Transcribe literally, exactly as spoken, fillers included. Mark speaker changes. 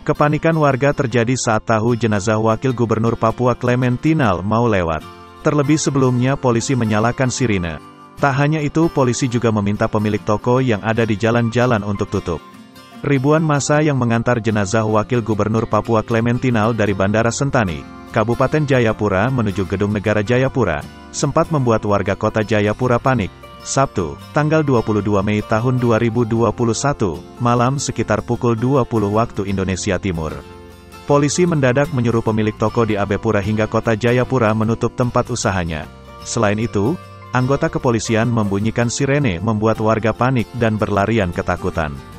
Speaker 1: Kepanikan warga terjadi saat tahu jenazah Wakil Gubernur Papua Klemen Tinal mau lewat. Terlebih sebelumnya polisi menyalakan sirine. Tak hanya itu, polisi juga meminta pemilik toko yang ada di jalan-jalan untuk tutup. Ribuan massa yang mengantar jenazah Wakil Gubernur Papua Klemen Tinal dari Bandara Sentani, Kabupaten Jayapura menuju Gedung Negara Jayapura, sempat membuat warga Kota Jayapura panik. Sabtu, tanggal dua puluh dua Mei tahun dua ribu dua puluh satu, malam sekitar pukul dua puluh waktu Indonesia Timur. Polisi mendadak menyuruh pemilik toko di Jayapura hingga Kota Jayapura menutup tempat usahanya. Selain itu, anggota kepolisian membunyikan sirene membuat warga panik dan berlarian ketakutan.